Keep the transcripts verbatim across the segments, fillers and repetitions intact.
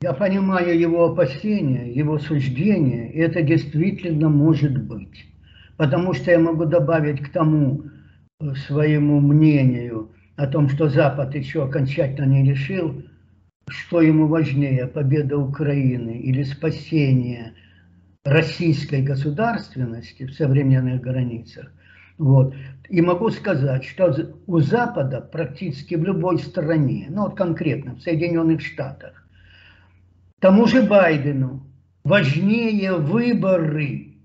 Я понимаю его опасения, его суждения, и это действительно может быть. Потому что я могу добавить к тому своему мнению о том, что Запад еще окончательно не решил, что ему важнее, победа Украины или спасение российской государственности в современных границах. Вот. И могу сказать, что у Запада практически в любой стране, ну вот конкретно в Соединенных Штатах, тому же Байдену важнее выборы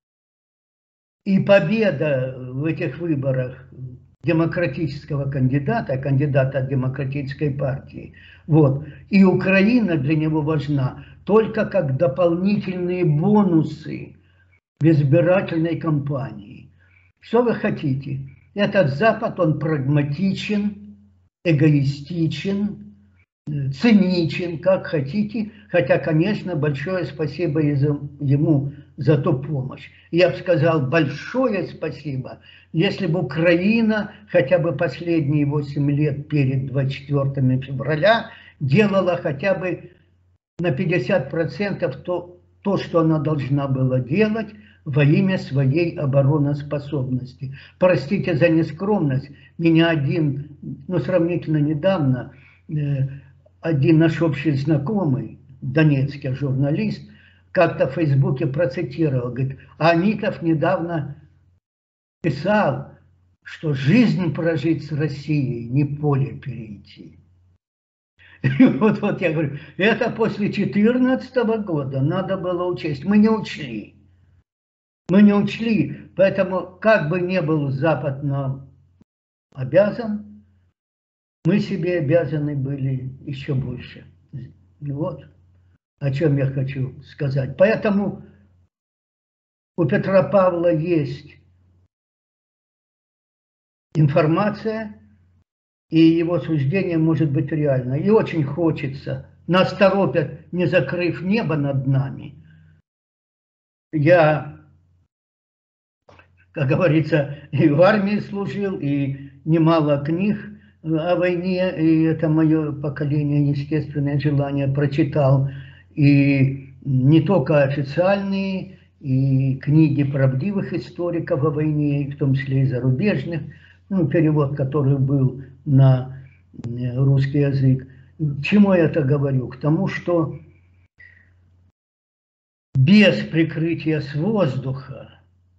и победа в этих выборах демократического кандидата, кандидата от демократической партии. Вот. И Украина для него важна только как дополнительные бонусы в избирательной кампании. Что вы хотите? Этот Запад, он прагматичен, эгоистичен, циничен, как хотите, хотя, конечно, большое спасибо ему за ту помощь. Я бы сказал большое спасибо, если бы Украина хотя бы последние восемь лет перед двадцать четвёртым февраля делала хотя бы на пятьдесят процентов то, то, что она должна была делать во имя своей обороноспособности. Простите за нескромность, меня один, ну, сравнительно недавно, э, один наш общий знакомый, донецкий журналист, как-то в Фейсбуке процитировал, говорит, а Анитов недавно писал, что жизнь прожить с Россией, не поле перейти. И вот, вот я говорю, это после две тысячи четырнадцатого года надо было учесть. Мы не учли. Мы не учли, поэтому как бы ни был Запад нам обязан, мы себе обязаны были еще больше. И вот о чем я хочу сказать. Поэтому у Петра Павла есть информация, и его суждение может быть реально. И очень хочется, нас торопят, не закрыв небо над нами. Я, как говорится, и в армии служил, и немало книг о войне, и это мое поколение, естественное желание, прочитал. И не только официальные, и книги правдивых историков о войне, в том числе и зарубежных, ну, перевод, который был на русский язык. К чему я это говорю? К тому, что без прикрытия с воздуха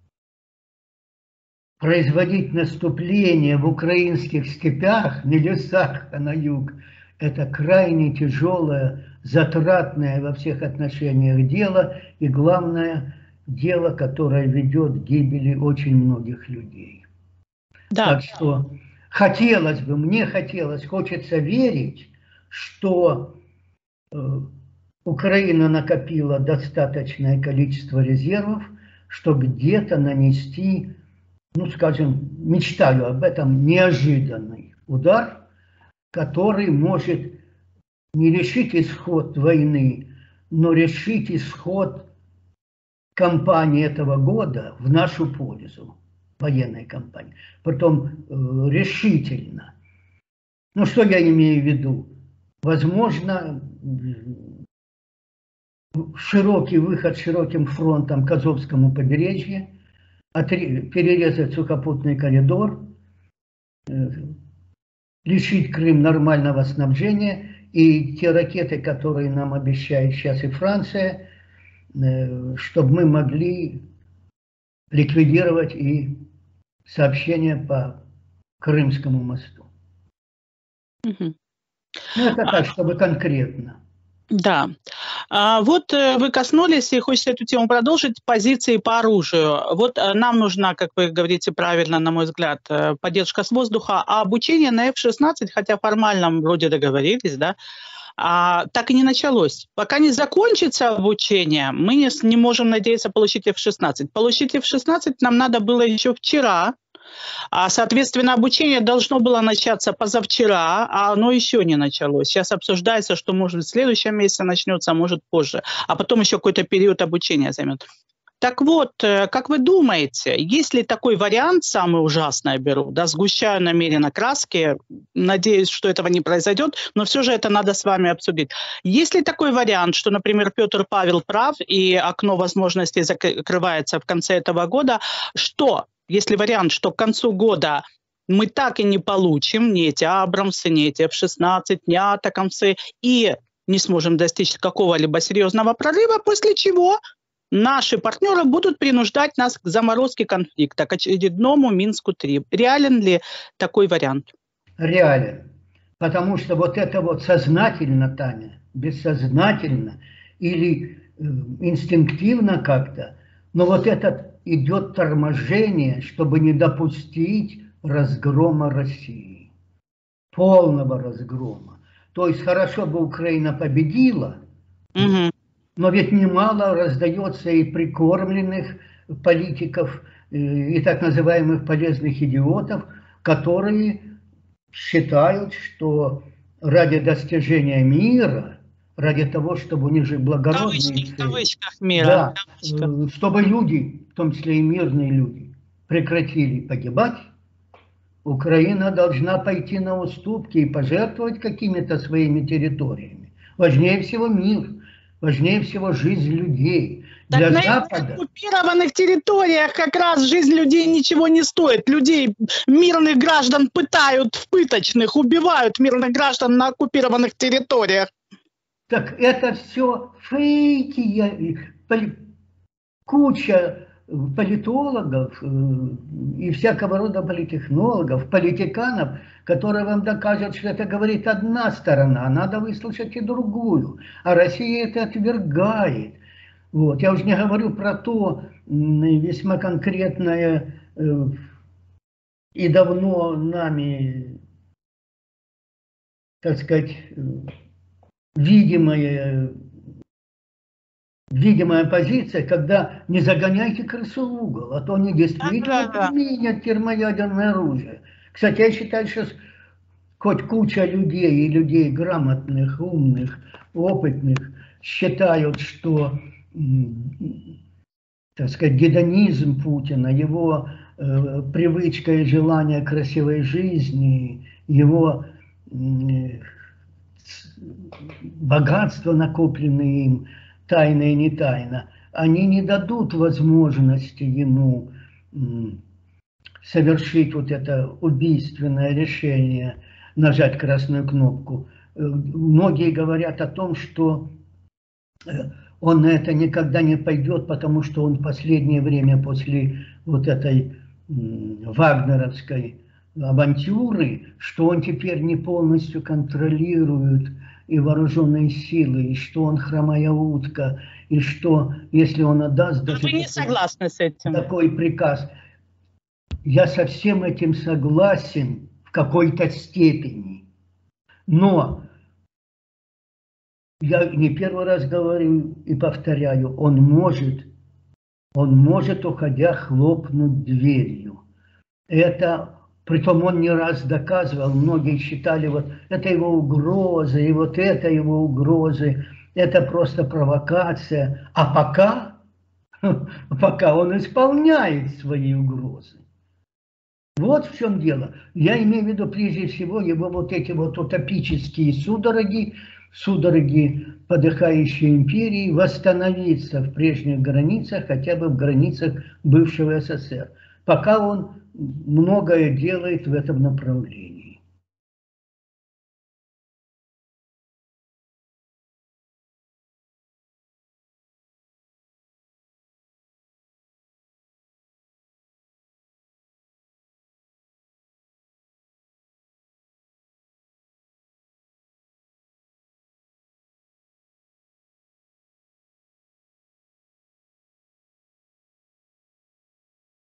производить наступление в украинских степях, не лесах, а на юг, это крайне тяжелое, затратное во всех отношениях дело, и главное, дело, которое ведет к гибели очень многих людей. Да. Так что хотелось бы, мне хотелось, хочется верить, что э, Украина накопила достаточное количество резервов, чтобы где-то нанести, ну скажем, мечтаю об этом, неожиданный удар, который может не решить исход войны, но решить исход кампании этого года в нашу пользу, военной кампании. Потом э, решительно. Ну, что я имею в виду? Возможно, широкий выход широким фронтом к Азовскому побережью, перерезать сухопутный коридор, э, лишить Крым нормального снабжения, и те ракеты, которые нам обещает сейчас и Франция, э, чтобы мы могли ликвидировать и сообщения по Крымскому мосту. Угу. Ну, это так, чтобы конкретно. Да. А вот вы коснулись, и хочется эту тему продолжить, позиции по оружию. Вот нам нужна, как вы говорите правильно, на мой взгляд, поддержка с воздуха, а обучение на эф шестнадцать, хотя формально вроде договорились, да, а, так и не началось. Пока не закончится обучение, мы не, не можем надеяться получить эф шестнадцать. Получить эф шестнадцать нам надо было еще вчера, а, соответственно, обучение должно было начаться позавчера, а оно еще не началось. Сейчас обсуждается, что может в следующем месяце начнется, а может позже, а потом еще какой-то период обучения займет. Так вот, как вы думаете, есть ли такой вариант, самый ужасный я беру, да, сгущаю намеренно краски, надеюсь, что этого не произойдет, но все же это надо с вами обсудить. Есть ли такой вариант, что, например, Петр Павел прав, и окно возможностей закрывается в конце этого года, что, если вариант, что к концу года мы так и не получим ни эти Абрамсы, ни эти эф шестнадцать, ни атакамсы, и не сможем достичь какого-либо серьезного прорыва, после чего наши партнеры будут принуждать нас к заморозке конфликта, к очередному Минску-три. Реален ли такой вариант? Реален. Потому что вот это вот сознательно, Таня, бессознательно или э, инстинктивно как-то, но вот это идет торможение, чтобы не допустить разгрома России. Полного разгрома. То есть хорошо бы Украина победила, угу. Но ведь немало раздается и прикормленных политиков, и так называемых полезных идиотов, которые считают, что ради достижения мира, ради того, чтобы у них же благородные цели, в кавычках мира, да, кавычках. чтобы люди, в том числе и мирные люди, прекратили погибать, Украина должна пойти на уступки и пожертвовать какими-то своими территориями. Важнее всего мир. Важнее всего жизнь людей. Так Для на Запада... оккупированных территориях как раз жизнь людей ничего не стоит. Людей, мирных граждан пытают в пыточных, убивают мирных граждан на оккупированных территориях. Так это все фейки. Куча политологов и всякого рода политтехнологов, политиканов, которые вам докажут, что это говорит одна сторона, а надо выслушать и другую. А Россия это отвергает. Вот. Я уже не говорю про то весьма конкретное и давно нами, так сказать, видимое, видимая позиция, когда не загоняйте крысу в угол, а то они действительно применят термоядерное оружие. Кстати, я считаю, что хоть куча людей и людей грамотных, умных, опытных считают, что, так сказать, гедонизм Путина, его э, привычка и желание красивой жизни, его э, богатство, накопленное им, тайно и не тайно, они не дадут возможности ему совершить вот это убийственное решение, нажать красную кнопку. Многие говорят о том, что он на это никогда не пойдет, потому что он в последнее время после вот этой вагнеровской авантюры, что он теперь не полностью контролирует и вооруженные силы, и что он хромая утка, и что если он отдаст даже Вы не такой, согласны с этим? такой приказ. Я со всем этим согласен в какой-то степени. Но я не первый раз говорю и повторяю, он может, он может, уходя, хлопнуть дверью. Это притом он не раз доказывал, многие считали, вот это его угрозы, и вот это его угрозы, это просто провокация. А пока, пока он исполняет свои угрозы. Вот в чем дело. Я имею в виду прежде всего его вот эти вот утопические судороги, судороги подыхающей империи, восстановиться в прежних границах, хотя бы в границах бывшего СССР. Пока он многое делает в этом направлении.